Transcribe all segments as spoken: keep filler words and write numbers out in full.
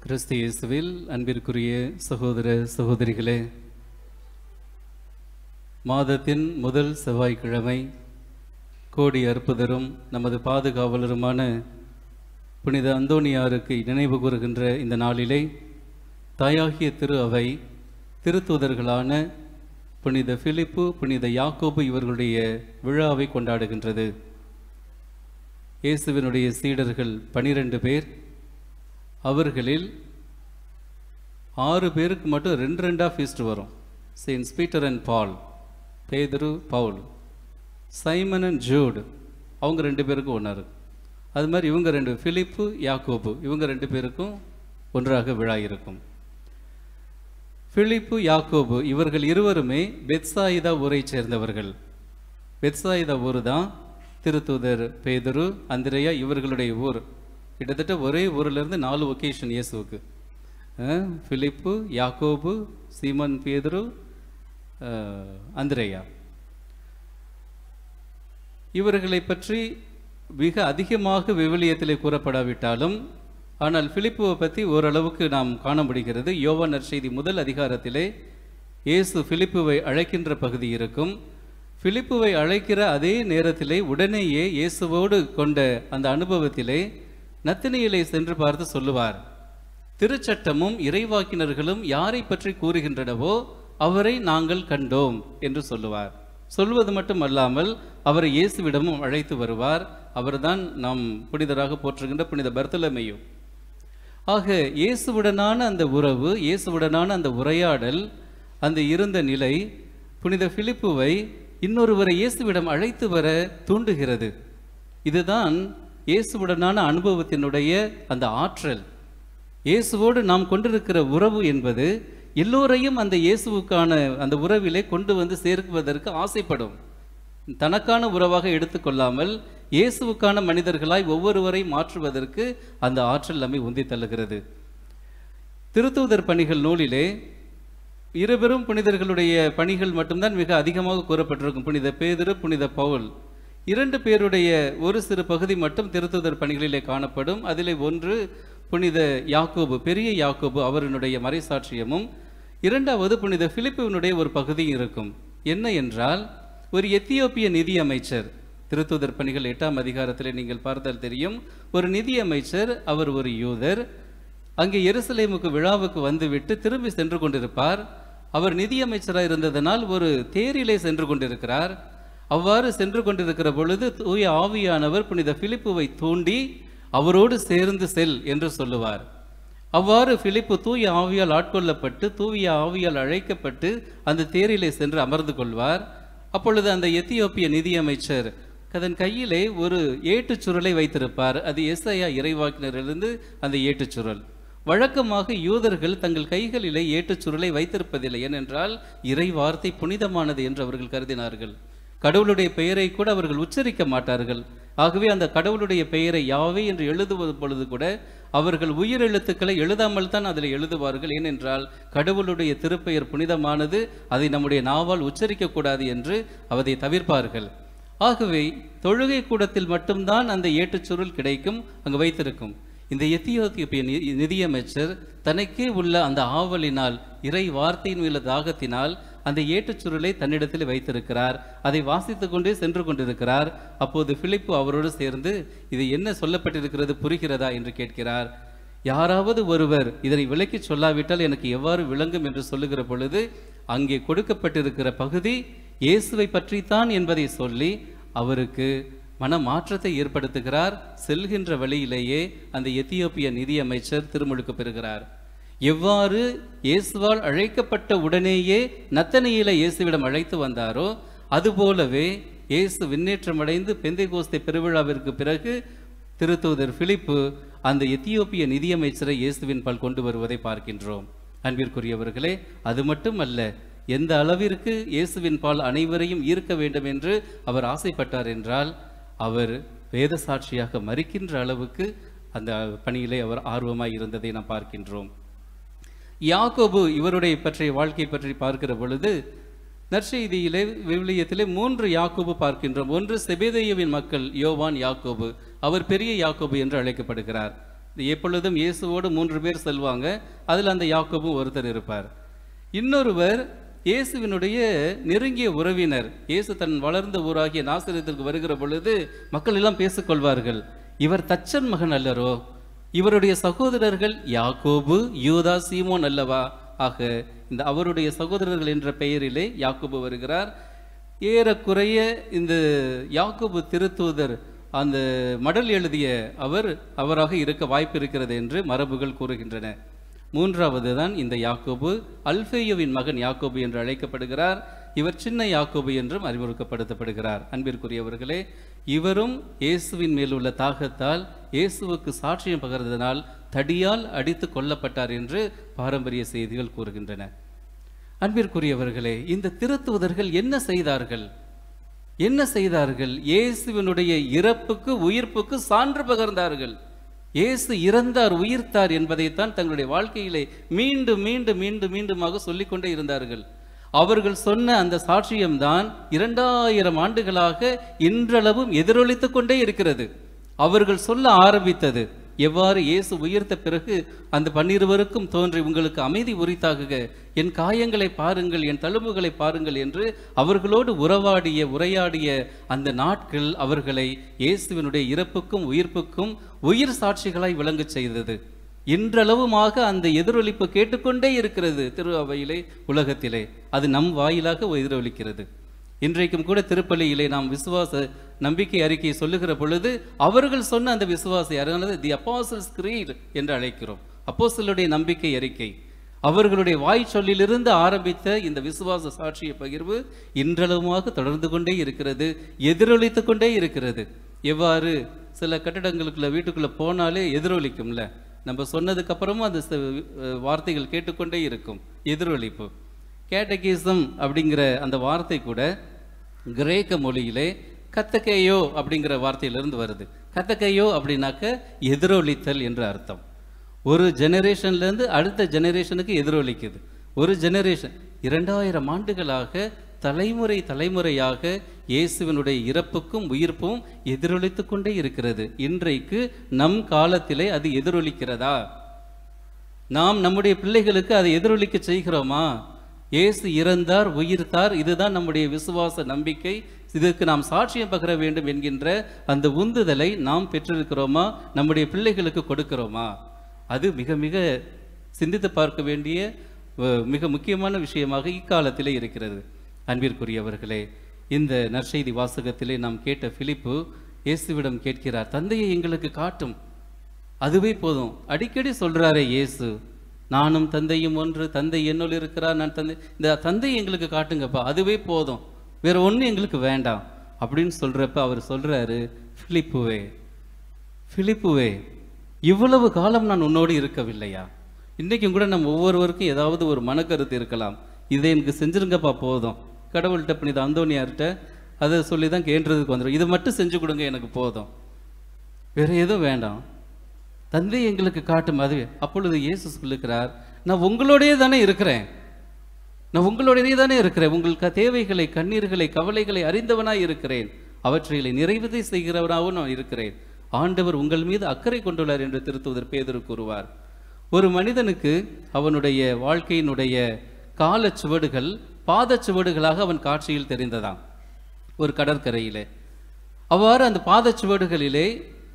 கிறிஸ்து இயேசுவில் அன்பிற்குரிய சகோதர சகோதரிகளே, மாதத்தின் முதல் செவ்வாய்க்கிழமை கோடி அற்புதரும் நமது பாதுகாவலருமான புனித அந்தோனியாருக்கு நினைவு கூறுகின்ற இந்த நாளிலே தாயாகிய திரு அவை திருத்தூதர்களான புனித பிலிப்பு, புனித யாக்கோபு இவர்களுடைய விழாவை கொண்டாடுகின்றது. இயேசுவினுடைய சீடர்கள் பனிரெண்டு பேர். அவர்களில் ஆறு பேருக்கு மட்டும் ரெண்டு ரெண்டாக ஃபீஸ்ட் வரும். செயின்ஸ் பீட்டர் அண்ட் பால், பேதுரு பவுல், சைமன் அண்ட் ஜூட், அவங்க ரெண்டு பேருக்கும் ஒன்றா இருக்கும். அது மாதிரி இவங்க ரெண்டு, பிலிப்பு யாக்கோபு, இவங்க ரெண்டு பேருக்கும் ஒன்றாக விழா இருக்கும். பிலிப்பு யாக்கோபு இவர்கள் இருவருமே பெத்சாயிதா ஊரை சேர்ந்தவர்கள். பெத்சாயிதா ஊர் தான் திருத்தூதர் பேதுரு, அந்திரேயா இவர்களுடைய ஊர். கிட்டத்தட்ட ஒரே ஊரிலிருந்து நாலு ஒகேஷன் இயேசுவுக்கு. பிலிப்பு, யாக்கோபு, சீமன் பேதுரு, அந்திரேயா. இவர்களை பற்றி மிக அதிகமாக விவிலியத்திலே கூறப்படாவிட்டாலும், ஆனால் பிலிப்புவை பற்றி ஓரளவுக்கு நாம் காண முடிகிறது. யோவான் நற்செய்தி முதல் அதிகாரத்திலே இயேசு பிலிப்புவை அழைக்கின்ற பகுதி இருக்கும். பிலிப்புவை அழைக்கிற அதே நேரத்திலே உடனேயே இயேசுவோடு கொண்ட அந்த அனுபவத்திலே நத்தனியேலை சென்று பார்த்து சொல்லுவார், திருச்சட்டமும் இறைவாக்கினர்களும் யாரை பற்றி கூறுகின்றனவோ அவரை நாங்கள் கண்டோம் என்று சொல்லுவார். சொல்வது மட்டும் அல்லாமல் அவரை இயேசுவிடமும் அழைத்து வருவார். அவர்தான் நாம் புனிதராக போற்றுகின்ற புனித பர்த்தலமேயு. ஆக இயேசுவுடனான அந்த உறவு, இயேசுவுடனான அந்த உரையாடல், அந்த இருந்த நிலை புனித பிலிப்புவை இன்னொருவரை இயேசுவிடம் அழைத்து வர தூண்டுகிறது. இதுதான் இயேசுவுடனான அனுபவத்தினுடைய அந்த ஆற்றல். இயேசுவோடு நாம் கொண்டிருக்கிற உறவு என்பது எல்லோரையும் அந்த இயேசுவுக்கான அந்த உறவிலே கொண்டு வந்து சேர்க்குவதற்கு ஆசைப்படும். தனக்கான உறவாக எடுத்துக்கொள்ளாமல் இயேசுவுக்கான மனிதர்களாய் ஒவ்வொருவரை மாற்றுவதற்கு அந்த ஆற்றல் நம்மை உந்தி தள்ளுகிறது. திருத்தூதர் பணிகள் நூலிலே இருவரும் புனிதர்களுடைய பணிகள் மட்டும்தான் மிக அதிகமாக கூறப்பட்டிருக்கும். புனித பேதுரு, புனித பவுல், இரண்டு பேருடைய ஒரு சிறு பகுதி மட்டும் திருத்தூதர் பணிகளிலே காணப்படும். அதிலே ஒன்று புனித யாக்கோபு, பெரிய யாக்கோபு, அவருடைய மறைசாட்சியமும், இரண்டாவது புனித பிலிப்புவினுடைய ஒரு பகுதியும் இருக்கும். என்ன என்றால், ஒரு எத்தியோப்பிய நிதியமைச்சர், திருத்தூதர் பணிகள் எட்டாம் அதிகாரத்திலே நீங்கள் பார்த்தால் தெரியும், ஒரு நிதியமைச்சர், அவர் ஒரு யூதர், அங்கே எருசலேமுக்கு விழாவுக்கு வந்துவிட்டு திரும்பி சென்று கொண்டிருப்பார். அவர் நிதியமைச்சராக இருந்ததனால் ஒரு தேரிலே சென்று கொண்டிருக்கிறார். அவ்வாறு சென்று கொண்டிருக்கிற பொழுது தூய ஆவியானவர் புனித பிலிப்புவை தூண்டி அவரோடு சேர்ந்து செல் என்று சொல்லுவார். அவ்வாறு பிலிப்பு தூய ஆவியால் ஆட்கொள்ளப்பட்டு தூய ஆவியால் அழைக்கப்பட்டு அந்த தேரிலே சென்று அமர்ந்து கொள்வார். அப்பொழுது அந்த எத்தியோப்பிய நிதியமைச்சர் அதன் கையிலே ஒரு ஏட்டுச்சுருளை வைத்திருப்பார். அது எஸ்ஐயா இறைவாக்கினரிலிருந்து அந்த ஏட்டுச்சுருள். வழக்கமாக யூதர்கள் தங்கள் கைகளிலே ஏட்டுச்சுருளை வைத்திருப்பதில்லை. ஏனென்றால் இறை வார்த்தை புனிதமானது என்று அவர்கள் கருதினார்கள். கடவுளுடைய பெயரை கூட அவர்கள் உச்சரிக்க மாட்டார்கள். ஆகவே அந்த கடவுளுடைய பெயரை யாவே என்று எழுதுவது பொழுது கூட அவர்கள் உயிர் எழுத்துக்களை எழுதாமல் தான் அதில் எழுதுவார்கள். ஏனென்றால் கடவுளுடைய திருப்பெயர் புனிதமானது, அதை நம்முடைய நாவால் உச்சரிக்கக்கூடாது என்று அதை தவிர்ப்பார்கள். ஆகவே தொழுகை கூடத்தில் மட்டும்தான் அந்த ஏட்டுச்சுருள் கிடைக்கும், அங்கு வைத்திருக்கும். இந்த எத்தியோப்பிய நிதியமைச்சர் தனக்கே உள்ள அந்த ஆவலினால், இறை வார்த்தையின் உள்ள தாகத்தினால் அந்த ஏட்டுச்சுருளை தன்னிடத்தில் வைத்திருக்கிறார். அதை வாசித்து கொண்டே சென்று கொண்டிருக்கிறார். அப்போது பிலிப்பு அவரோடு சேர்ந்து, இது என்ன சொல்லப்பட்டிருக்கிறது புரிகிறதா என்று கேட்கிறார். யாராவது ஒருவர் இதனை விளக்கி சொல்லாவிட்டால் எனக்கு எவ்வாறு விளங்கும் என்று சொல்லுகிற பொழுது, அங்கே கொடுக்கப்பட்டிருக்கிற பகுதி இயேசுவை பற்றித்தான் என்பதை சொல்லி அவருக்கு மன மாற்றத்தை ஏற்படுத்துகிறார். செல்கின்ற வழியிலேயே அந்த எத்தியோப்பிய நிதியமைச்சர் திருமுழுக்கு பெறுகிறார். எவ்வாறு இயேசுவால் அழைக்கப்பட்ட உடனேயே நத்தனியேலை இயேசுவிடம் அழைத்து வந்தாரோ, அதுபோலவே இயேசு விண்ணேற்றமடைந்து பெந்தைகோஸ்தே பெருவிழாவிற்கு பிறகு திருத்தூதர் பிலிப்பு அந்த எத்தியோப்பிய நிதியமைச்சரை இயேசுவின் பால் கொண்டு வருவதை பார்க்கின்றோம். அன்பிற்குரியவர்களே, அது மட்டுமல்ல, எந்த அளவிற்கு இயேசுவின் பால் அனைவரையும் ஈர்க்க வேண்டும் என்று அவர் ஆசைப்பட்டார் என்றால், அவர் வேத சாட்சியாக மரிக்கின்ற அளவுக்கு அந்த பணியிலே அவர் ஆர்வமாய் இருந்ததை நாம் பார்க்கின்றோம். யாக்கோபு இவருடைய பற்றிய வாழ்க்கை பற்றி பார்க்கிற பொழுது நற்செய்தியிலே விவிலியத்திலே மூன்று யாக்கோபு பார்க்கின்றோம். ஒன்று செபெதேயுவின் மக்கள் யோவான் யாக்கோபு, அவர் பெரிய யாக்கோபு என்று அழைக்கப்படுகிறார். எப்பொழுதும் இயேசுவோடு மூன்று பேர் செல்வாங்க. அதில் அந்த யாக்கோபும் ஒருத்தர் இருப்பார். இன்னொருவர் இயேசுவினுடைய நெருங்கிய உறவினர். இயேசு தன் வளர்ந்த ஊராகிய நாசரேத்திற்கு வருகிற பொழுது மக்கள் எல்லாம் பேசிக்கொள்வார்கள், இவர் தச்சன் மகன் அல்லரோ, இவருடைய சகோதரர்கள் யாக்கோபு யூதா சீமோன் அல்லவா? ஆக இந்த அவருடைய சகோதரர்கள் என்ற பெயரிலே யாக்கோபு வருகிறார். ஏறக்குறைய இந்த யாக்கோபு திருத்தூதர் அந்த மடல் எழுதிய அவர் அவராக இருக்க வாய்ப்பு இருக்கிறது என்று மரபுகள் கூறுகின்றன. மூன்றாவது தான் இந்த யாக்கோபு, அல்பேயுவின் மகன் யாக்கோபு என்று அழைக்கப்படுகிறார். இவர் சின்ன யாக்கோபு என்றும் அறிமுகப்படுத்தப்படுகிறார். அன்பிற்குரியவர்களே, இவரும் இயேசுவின் மேல் உள்ள தாகத்தால் இயேசுவுக்கு சாட்சியம் பகர்ந்ததனால் தடியால் அடித்து கொல்லப்பட்டார் என்று பாரம்பரிய செய்திகள் கூறுகின்றன. அன்பிற்குரியவர்களே, இந்த திருத்தூதர்கள் என்ன செய்தார்கள்? என்ன செய்தார்கள்? இயேசுவினுடைய இறப்புக்கு உயிர்ப்புக்கு சான்று பகர்ந்தார்கள். இயேசு இறந்தார் உயிர்த்தார் என்பதைத்தான் தங்களுடைய வாழ்க்கையிலே மீண்டும் மீண்டும் மீண்டும் மீண்டுமாக சொல்லிக்கொண்டே இருந்தார்கள். அவர்கள் சொன்ன அந்த சாட்சியம்தான் இரண்டாயிரம் ஆண்டுகளாக இன்றளவும் எதிரொலித்து கொண்டே இருக்கிறது. அவர்கள் சொல்ல ஆரம்பித்தது எவ்வாறு இயேசு உயிர்த்த பிறகு அந்த பன்னிருவருக்கும் தோன்றி, உங்களுக்கு அமைதி உரித்தாகுக, என் காயங்களை பாருங்கள், என் தழும்புகளை பாருங்கள் என்று அவர்களோடு உறவாடிய உரையாடிய அந்த நாட்கள் அவர்களை இயேசுவினுடைய இறப்புக்கும் உயிர்ப்புக்கும் உயிர் சாட்சிகளாய் விளங்க செய்தது. இன்றளவுமாக அந்த எதிரொலிப்பு கேட்டுக்கொண்டே இருக்கிறது திரு அவையிலே, உலகத்திலே. அது நம் வாயிலாக எதிரொலிக்கிறது. இன்றைக்கும் கூட திருப்பலியிலே நாம் விசுவாச நம்பிக்கை அறிக்கையை சொல்லுகிற பொழுது அவர்கள் சொன்ன அந்த விசுவாச அறிக்கை தி அப்போஸ்டல்ஸ் கிரீட் என்று அழைக்கிறோம். அப்போஸ்தலருடைய நம்பிக்கை அறிக்கை. அவர்களுடைய வாய் சொல்லிலிருந்து ஆரம்பித்த இந்த விசுவாச சாட்சிய பகிர்வு இன்றளவுமாக தொடர்ந்து கொண்டே இருக்கிறது, எதிரொலித்து கொண்டே இருக்கிறது. எவ்வாறு சில கட்டிடங்களுக்குள்ள வீட்டுக்குள்ள போனாலே எதிரொலிக்கும்ல, நம்ம சொன்னதுக்கு அப்புறமும் அந்த வார்த்தைகள் கேட்டுக்கொண்டே இருக்கும், எதிரொலிப்பு. கேட்டகிசம் அப்படிங்கிற அந்த வார்த்தை கூட கிரேக்க மொழியிலே கத்தகையோ அப்படிங்கிற வார்த்தையிலிருந்து வருது. கத்தகையோ அப்படின்னாக்க எதிரொலித்தல் என்று அர்த்தம். ஒரு ஜெனரேஷன்லேருந்து அடுத்த ஜெனரேஷனுக்கு எதிரொலிக்குது. ஒரு ஜெனரேஷன் இரண்டாயிரம் ஆண்டுகளாக தலைமுறை தலைமுறையாக இயேசுவினுடைய இறப்புக்கும் உயிர்ப்பும் எதிரொலித்து கொண்டே இருக்கிறது. இன்றைக்கு நம் காலத்திலே அது எதிரொலிக்கிறதா? நாம் நம்முடைய பிள்ளைகளுக்கு அதை எதிரொலிக்க செய்கிறோமா? இயேசு இறந்தார் உயிர்த்தார், இதுதான் நம்முடைய விசுவாச நம்பிக்கை, இதற்கு நாம் சாட்சியம் பகர வேண்டும் என்கின்ற அந்த உந்துதலை நாம் பெற்றிருக்கிறோமா? நம்முடைய பிள்ளைகளுக்கு கொடுக்கிறோமா? அது மிக மிக சிந்தித்து பார்க்க வேண்டிய மிக முக்கியமான விஷயமாக இக்காலத்திலே இருக்கிறது. அன்பிற்குரியவர்களே, இந்த நற்செய்தி வாசகத்திலே நாம் கேட்ட பிலிப்பு இயேசுவிடம் கேட்கிறார், தந்தையை எங்களுக்கு காட்டும், அதுவே போதும். அடிக்கடி சொல்றாரே இயேசு, நானும் தந்தையும் ஒன்று, தந்தை என்னுள் இருக்கிறார், நான் தந்தை, இந்த தந்தையை எங்களுக்கு காட்டுங்கப்பா, அதுவே போதும், வேற ஒன்றும் எங்களுக்கு வேண்டாம் அப்படின்னு சொல்றப்ப அவர் சொல்றாரு, பிலிப்புவே பிலிப்புவே இவ்வளவு காலம் நான் உன்னோடு இருக்கவில்லையா? இன்றைக்கும் கூட நம்ம ஒவ்வொருவருக்கும் ஏதாவது ஒரு மனக்கருத்து இருக்கலாம், இதை எனக்கு செஞ்சிருங்கப்பா போதும். கடவுள்கிட்ட புனித அந்தோனியார்கிட்ட அதை சொல்லி தான் கேன்றதுக்கு வந்துடும், இதை மட்டும் செஞ்சு கொடுங்க எனக்கு போதும், வேற எதுவும் வேண்டாம், தந்தை எங்களுக்கு காட்டும். அதுவே அப்பொழுது இயேசு சொல்லுகிறார், நான் உங்களோடையே தானே இருக்கிறேன், நான் உங்களோடையே தானே இருக்கிறேன், உங்களுக்கு தேவைகளை கண்ணீர்களை கவலைகளை அறிந்தவனாய் இருக்கிறேன், அவற்றை நிறைவு செய்கிறவனாகவும் நான் இருக்கிறேன். ஆண்டவர் உங்கள் மீது அக்கறை கொண்டுள்ளார் என்று திருத்தூதர் பேதுரு கூறுவார். ஒரு மனிதனுக்கு அவனுடைய வாழ்க்கையினுடைய கால சுவடுகள் பாத சுவடுகளாக அவன் காட்சியில் தெரிந்ததாம். ஒரு கடற்கரையிலே அவ்வாறு அந்த பாத சுவடுகளிலே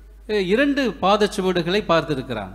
இரண்டு பாத சுவடுகளை பார்த்திருக்கிறான்.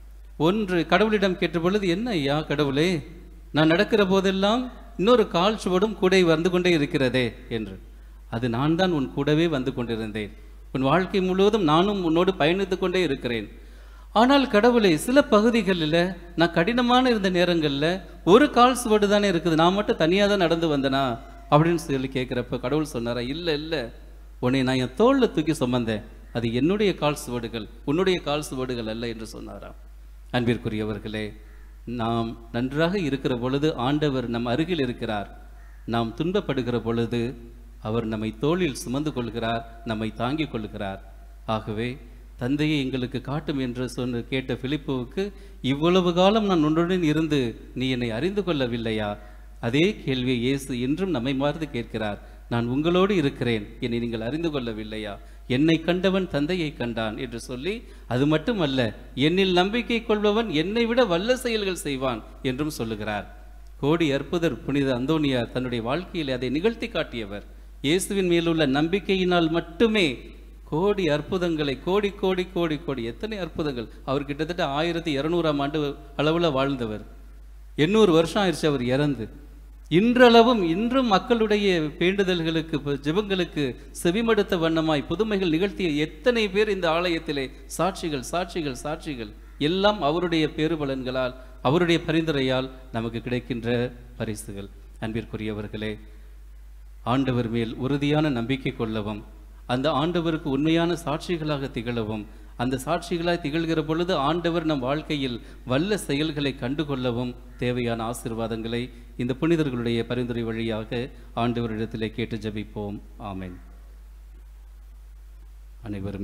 ஒன்று கடவுளிடம் கேட்ட பொழுது, என்ன ஐயா கடவுளே, நான் நடக்கிற போதெல்லாம் இன்னொரு கால் சுவடும் கூட வந்து கொண்டே இருக்கிறதே என்று. அது நான் தான் உன் கூடவே வந்து கொண்டிருந்தேன், உன் வாழ்க்கை முழுவதும் நானும் உன்னோடு பயணித்து கொண்டே இருக்கிறேன். ஆனால் கடவுளே, சில பகுதிகளில் நான் கடினமான இருந்த நேரங்களில் ஒரு கால் சுவடு தானே இருக்குது, நான் மட்டும் தனியாக தான் நடந்து வந்தனா அப்படின்னு சொல்லி கேட்குறப்ப கடவுள் சொன்னாரா, இல்லை இல்லை, உன்னை நான் என் தோளில் தூக்கி சுமந்தேன், அது என்னுடைய கால் சுவடுகள், உன்னுடைய கால் சுவடுகள் அல்ல என்று சொன்னாராம். அன்பிற்குரியவர்களே, நாம் நன்றாக இருக்கிற பொழுது ஆண்டவர் நம் அருகில் இருக்கிறார், நாம் துன்பப்படுகிற பொழுது அவர் நம்மை தோளில் சுமந்து கொள்கிறார், நம்மை தாங்கிக் கொள்கிறார். ஆகவே தந்தையை எங்களுக்கு காட்டும் என்று சொன்ன கேட்ட பிலிப்புவுக்கு, இவ்வளவு காலம் நான் உன்னுடன் இருந்து நீ என்னை அறிந்து கொள்ளவில்லையா? அதே கேள்வியை இயேசு இன்றும் நம்மை பார்த்து கேட்கிறார், நான் உங்களோடு இருக்கிறேன், என்னை நீங்கள் அறிந்து கொள்ளவில்லையா என்னை கண்டவன் தந்தையை கண்டான் என்று சொல்லி, அது மட்டுமல்ல, என்னில் நம்பிக்கை கொள்பவன் என்னை விட வல்ல செயல்கள் செய்வான் என்றும் சொல்லுகிறார். கோடி அற்புதர் புனித அந்தோனியார் தன்னுடைய வாழ்க்கையில் அதை நிகழ்த்தி காட்டியவர். இயேசுவின் மேலுள்ள நம்பிக்கையினால் மட்டுமே கோடி அற்புதங்களை, கோடி கோடி கோடி கோடி எத்தனை அற்புதங்கள். அவர் கிட்டத்தட்ட ஆயிரத்தி இருநூறாம் ஆண்டு அளவில் வாழ்ந்தவர். எண்ணூறு வருஷம் ஆயிடுச்சு அவர் இறந்து. இன்றளவும் இன்றும் மக்களுடைய வேண்டுதல்களுக்கு, ஜெபங்களுக்கு செவிமடுத்த வண்ணமாய் புதுமைகள் நிகழ்த்திய எத்தனை பேர் இந்த ஆலயத்திலே சாட்சிகள் சாட்சிகள் சாட்சிகள். எல்லாம் அவருடைய பேறுபலன்களால், அவருடைய பரிந்துரையால் நமக்கு கிடைக்கின்ற பரிசுகள். அன்பிற்குரியவர்களே, ஆண்டவர் மேல் உறுதியான நம்பிக்கை கொள்ளவும், அந்த ஆண்டவருக்கு உண்மையான சாட்சிகளாக திகழவும், அந்த சாட்சிகளாய் திகழ்கிற பொழுது ஆண்டவர் நம் வாழ்க்கையில் வல்ல செயல்களை கண்டுகொள்ளவும் தேவையான ஆசீர்வாதங்களை இந்த புனிதர்களுடைய பரிந்துரை வழியாக ஆண்டவரிடத்திலே கேட்டு ஜெபிப்போம். ஆமென். அனைவரும்